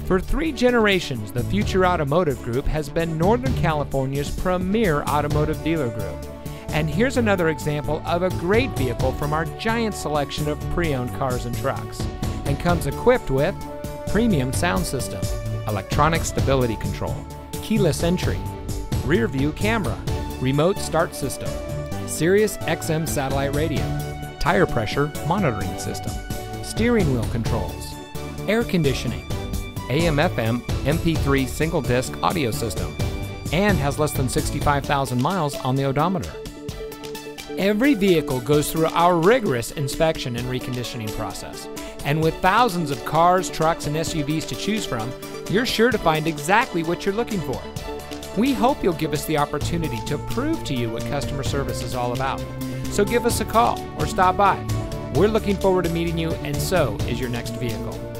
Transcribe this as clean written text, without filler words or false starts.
For 3 generations, the Future Automotive Group has been Northern California's premier automotive dealer group. And here's another example of a great vehicle from our giant selection of pre-owned cars and trucks, and comes equipped with premium sound system, electronic stability control, keyless entry, rear view camera, remote start system, Sirius XM satellite radio, tire pressure monitoring system, steering wheel controls, air conditioning, AM/FM MP3 single disc audio system, and has less than 65,000 miles on the odometer. Every vehicle goes through our rigorous inspection and reconditioning process. And with thousands of cars, trucks, and SUVs to choose from, you're sure to find exactly what you're looking for. We hope you'll give us the opportunity to prove to you what customer service is all about. So give us a call or stop by. We're looking forward to meeting you, and so is your next vehicle.